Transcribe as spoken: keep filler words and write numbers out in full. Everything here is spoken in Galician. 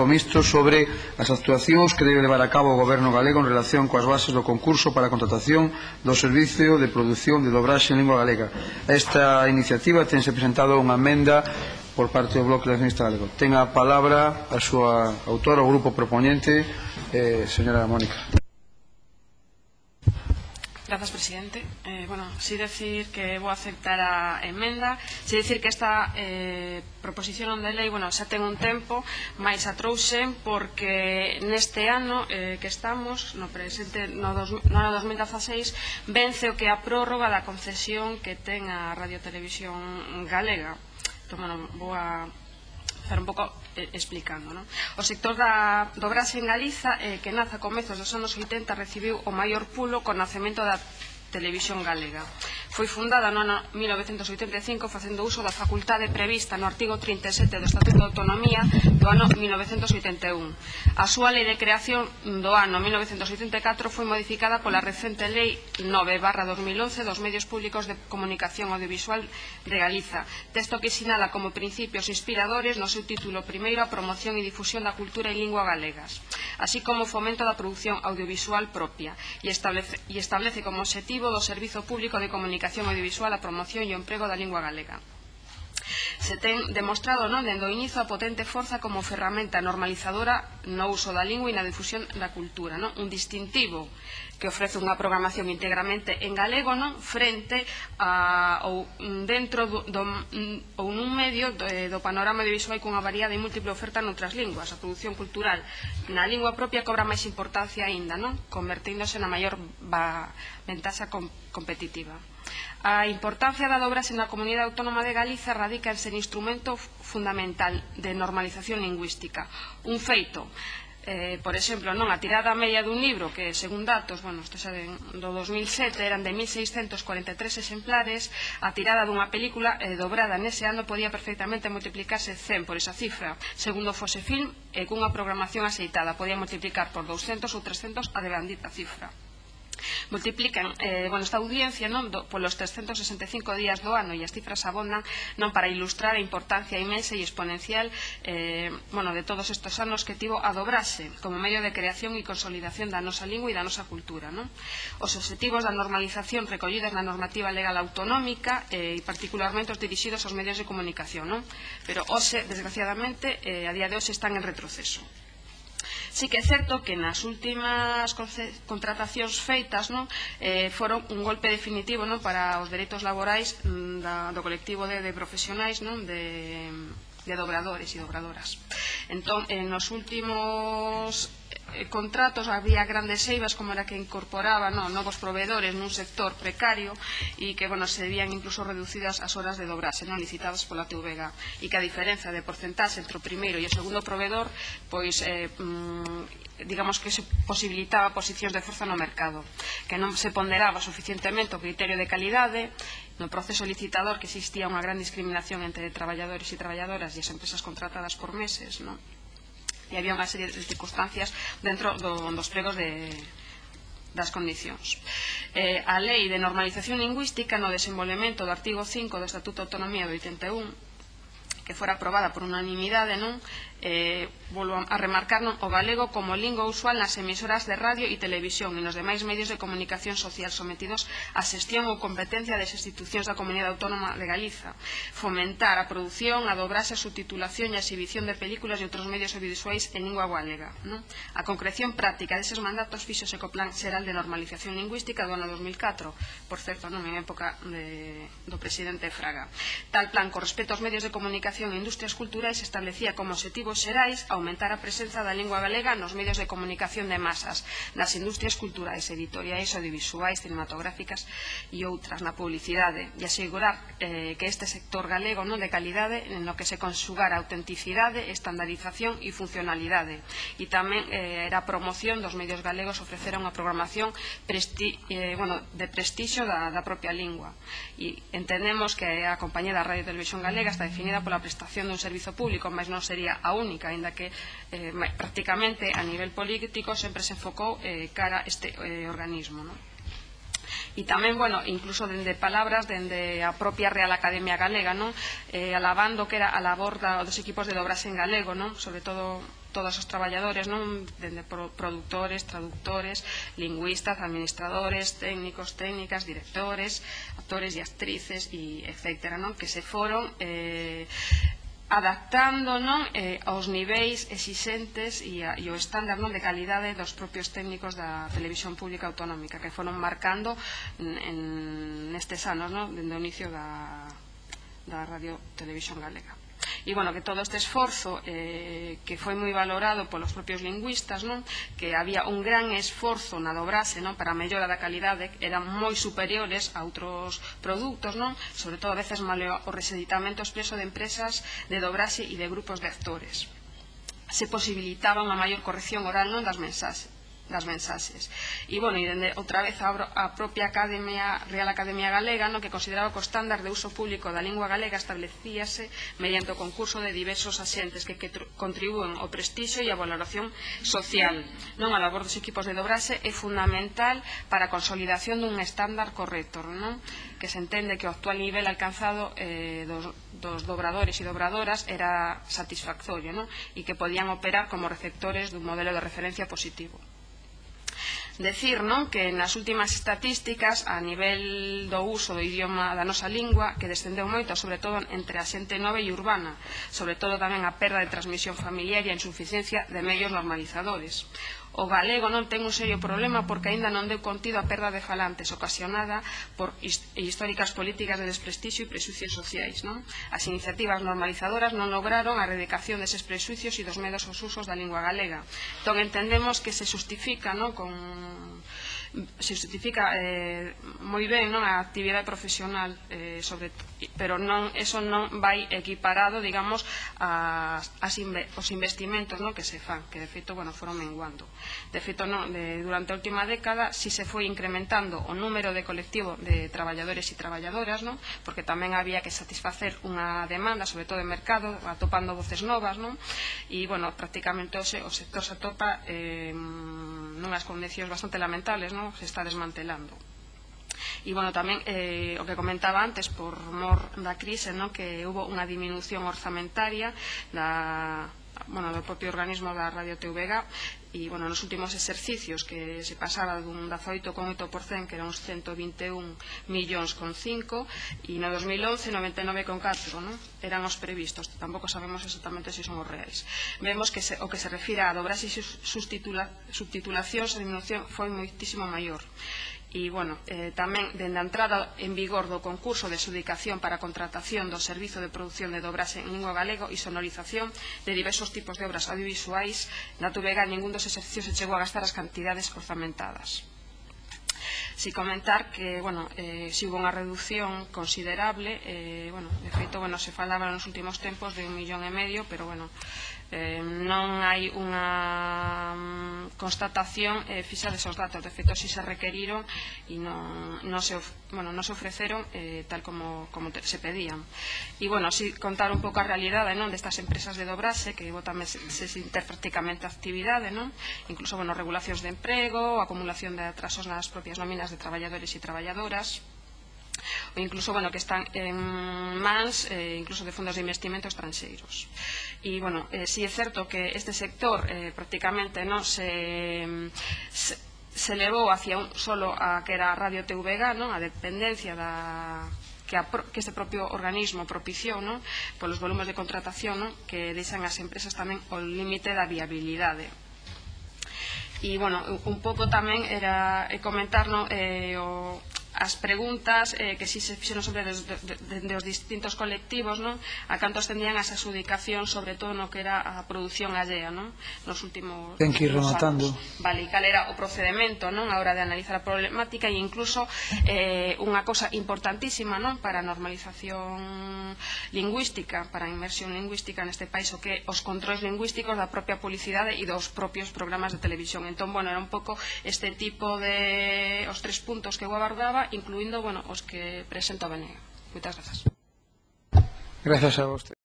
Grupo Mixto sobre as actuacións que debe levar a cabo o Goberno galego en relación coas bases do concurso para a contratación do servicio de produción de dobraxe en lingua galega. A esta iniciativa tense presentado unha emenda por parte do Bloque Nacionalista Galego. Ten a palabra a súa autora, o grupo proponente, eh, señora Mónica. Grazas, presidente. Eh, bueno, sí decir que vou aceptar a emenda, sí decir que esta eh, proposición de lei, bueno, xa ten un tempo, máis a trouxen porque neste ano eh, que estamos, no presente, no, dos, no ano dos mil dezaseis, vence o que a prórroga da concesión que ten a Radio Televisión Galega. Entón, bueno, vou a estar un pouco eh, explicando, non? O sector da dobraxe en Galiza, eh, que nace a comezos dos anos oitenta, recibiu o maior pulo co nacemento da Televisión Galega. Foi fundada no ano mil novecentos oitenta e cinco facendo uso da facultade prevista no artigo trinta e sete do Estatuto de Autonomía do ano mil novecentos oitenta e un. A súa lei de creación do ano mil novecentos oitenta e catro foi modificada pola recente lei nove barra dos mil once dos medios públicos de comunicación audiovisual de Galiza, texto que sinala como principios inspiradores no seu título primeiro a promoción e difusión da cultura e lingua galegas, así como o fomento da produción audiovisual propia, e establece, e establece como obxectivo do Servizo Público de Comunicación Audiovisual a promoción e o emprego da lingua galega. Se ten demostrado, non, dende o inicio a potente forza como ferramenta normalizadora no uso da lingua e na difusión da cultura, non? Un distintivo que ofrece unha programación íntegramente en galego, non, frente a ou dentro do, do ou nun medio do, do panorama audiovisual cunha variada e múltiple oferta noutras linguas. A produción cultural na lingua propia cobra máis importancia aínda, non, converténdose na maior ventaxa com, competitiva. A importancia da dobraxe na Comunidade Autónoma de Galiza radica en ser instrumento fundamental de normalización lingüística. Un feito, eh, por exemplo, non, a tirada media dun libro que, según datos, bueno, isto xa de, do dos mil sete, eran de mil seiscentos cuarenta e tres exemplares, a tirada dunha película eh, dobrada nese ano podía perfectamente multiplicarse cen por esa cifra. Segundo Fose Film, e eh, cunha programación aceitada, podía multiplicar por douscentos ou trescentos a devandita cifra. Multiplican eh, bueno, esta audiencia, non, do, polos trescentos sesenta e cinco días do ano, e as cifras abondan, non, para ilustrar a importancia inmensa e exponencial eh, bueno, de todos estes anos que tivo a dobraxe como medio de creación e consolidación da nosa lingua e da nosa cultura, non? Os obxectivos da normalización recollidos na normativa legal autonómica eh, e particularmente os dirixidos aos medios de comunicación, non? Pero hoxe, desgraciadamente, eh, a día de hoxe están en retroceso. Sí que é certo que nas últimas contratacións feitas, non, eh, foron un golpe definitivo, non, para os dereitos laborais da, do colectivo de, de profesionais, non, de, de dobradores e dobradoras. Entón, en os últimos eh, contratos había grandes eivas como era que incorporaban, non, novos proveedores nun sector precario e que, bueno, se debían incluso reducidas as horas de dobraxe, non, licitadas pola T V G, e que a diferencia de porcentaxe entre o primeiro e o segundo proveedor, pois eh, mm, digamos que se posibilitaba posicións de forza no mercado, que non se ponderaba suficientemente o criterio de calidade. No proceso licitador que existía unha gran discriminación entre traballadores e traballadoras e as empresas contratadas por meses, non? E había unha serie de circunstancias dentro do, dos pregos de, das condicións. Eh, a Lei de Normalización Lingüística, no desenvolvemento do artigo cinco do Estatuto de Autonomía do oitenta e un, que fora aprobada por unanimidade, non, eh, volvo a remarcar, non, o galego como lingua usual nas emisoras de radio e televisión e nos demais medios de comunicación social sometidos á xestión ou competencia das institucións da Comunidade Autónoma de Galiza, fomentar a produción, a dobraxe, a subtitulación e a exhibición de películas e outros medios audiovisuais en lingua galega, non? A concreción práctica deses mandatos fíxose co Plan Xeral de Normalización Lingüística do ano dos mil catro, por certo, non, en época de, do presidente Fraga. Tal plan, con respecto aos medios de comunicación e industrias culturais, establecía como obxectivos xerais aumentar a presenza da lingua galega nos medios de comunicación de masas, nas industrias culturais, editoriais, audiovisuais, cinematográficas e outras, na publicidade, e asegurar eh, que este sector galego, non, de calidade, no que se conxugara autenticidade, estandarización e funcionalidade, e tamén eh, era a promoción dos medios galegos ofrecer unha programación presti, eh, bueno, de prestixio da, da propia lingua, e entendemos que a compañía da Radio Televisión Galega está definida pola prestación dun servizo público, mas non sería a única, ainda que eh, prácticamente a nivel político sempre se enfocou eh, cara a este eh, organismo, non? E tamén, bueno, incluso dende palabras dende a propia Real Academia Galega, non, eh, alabando que era a labor da, dos equipos de dobraxe en galego, non, sobre todo todos os traballadores, non, dende produtores, traductores, lingüistas, administradores, técnicos, técnicas, directores, actores e actrices, e etcétera, non, que se foron eh, adaptando, non, eh, aos niveis exixentes e, a, e o estándar, non, de calidade dos propios técnicos da televisión pública autonómica, que foron marcando en, en nestes anos, non, dende o inicio da, da Radio Televisión Galega. E, bueno, que todo este esforzo eh, que foi moi valorado polos propios lingüistas, non, que había un gran esforzo na dobrase, non, para a mellora da calidade, eran moi superiores a outros produtos, non, sobre todo a veces maleo o rexeditamento expreso de empresas de dobrase e de grupos de actores. Se posibilitaba unha maior corrección oral, non, das mensaxes das mensaxes. E, bueno, e dende outra vez a, a propia Academia, Real Academia Galega, no, que consideraba que o estándar de uso público da lingua galega establecíase mediante o concurso de diversos axentes que, que contribúen ao prestixio e a valoración social. Non, a labor dos equipos de dobraxe é fundamental para a consolidación dun estándar correcto, non, que se entende que o actual nivel alcanzado eh, dos, dos dobradores e dobradoras era satisfactorio, non, e que podían operar como receptores dun modelo de referencia positivo. Decir, non, que nas últimas estatísticas a nivel do uso do idioma da nosa lingua que descendeu moito, sobre todo entre a xente nova e urbana, sobre todo tamén a perda de transmisión familiar e a insuficiencia de medios normalizadores. O galego non ten un serio problema porque aínda non deu contido a perda de falantes ocasionada por históricas políticas de desprestixio e prexuicios sociais, non? As iniciativas normalizadoras non lograron a erradicación deses prexuicios e dos medos aos usos da lingua galega. Entón entendemos que se justifica, non, con se justifica eh, moi ben, non, a actividade profesional, eh, sobre, pero non, eso non vai equiparado, digamos, as, as inve, os investimentos, non, que se fan, que de feito, bueno, foron menguando. De feito, non, de, durante a última década si se foi incrementando o número de colectivo de traballadores e traballadoras, non, porque tamén había que satisfacer unha demanda, sobre todo de mercado, atopando voces novas, non, e, bueno, prácticamente o, se, o sector se atopa eh, nunhas condicións bastante lamentables, non, se está desmantelando. E, bueno, tamén eh, o que comentaba antes, por mor da crise, non, que hubo unha diminución orzamentaria da, bueno, do propio organismo da Radio T V G e, bueno, nos últimos exercicios que se pasaba dun dezaoito coma oito por cento, que eran uns ciento vinte e un millóns con cinco, e no dos mil once noventa e nove con catro, non? Eran os previstos, tampouco sabemos exactamente se son os reais. Vemos que se, o que se refira a dobras e subtitulacións, a diminución foi moitísimo maior. E, bueno, eh, tamén, dende a entrada en vigor do concurso de adxudicación para a contratación do servizo de produción de dobraxe en lingua galego e sonorización de diversos tipos de obras audiovisuais, na T V G ningún dos exercicios se chegou a gastar as cantidades orzamentadas. Si comentar que, bueno, eh, si hubo unha reducción considerable, eh, bueno, de feito, bueno, se falaba nos últimos tempos de un millón e medio, pero, bueno, eh, non hai unha um, constatación eh, fixa desos datos. De feito, si se requeriron e non, non, se, bueno, non se ofreceron eh, tal como, como te, se pedían. E, bueno, si contar un pouco a realidade, non, destas empresas de dobraxe, que, bueno, tamén se, se inter prácticamente a actividade, non, incluso, bueno, regulacións de emprego, acumulación de atrasos nas propias nóminas de traballadores e traballadoras, ou incluso, bueno, que están en mans eh, incluso de fondos de investimento estranxeiros. E, bueno, eh, si é certo que este sector eh, prácticamente non se, se se levou hacia un solo a que era a Radio T V G, non, a dependencia da que, a, que este propio organismo propiciou, non, polos volumes de contratación, non, que deixan as empresas tamén o límite da viabilidade. E, bueno, un pouco tamén era comentar, non, eh, o as preguntas eh, que si se fixeron sobre de, de, de, de os distintos colectivos, non, a canto ascendían as adxudicacións, sobre todo no que era a produción allea, non, nos últimos ten que ir rematando anos. Vale, e cal era o procedemento, non, a hora de analizar a problemática, e incluso eh, unha cosa importantísima, non, para a normalización lingüística, para a inmersión lingüística neste país, o que os controles lingüísticos da propia publicidade e dos propios programas de televisión. Entón, bueno, era un pouco este tipo de os tres puntos que eu abordaba, incluindo, bueno, os que presento a Benega. Moitas grazas. Gracias a vos.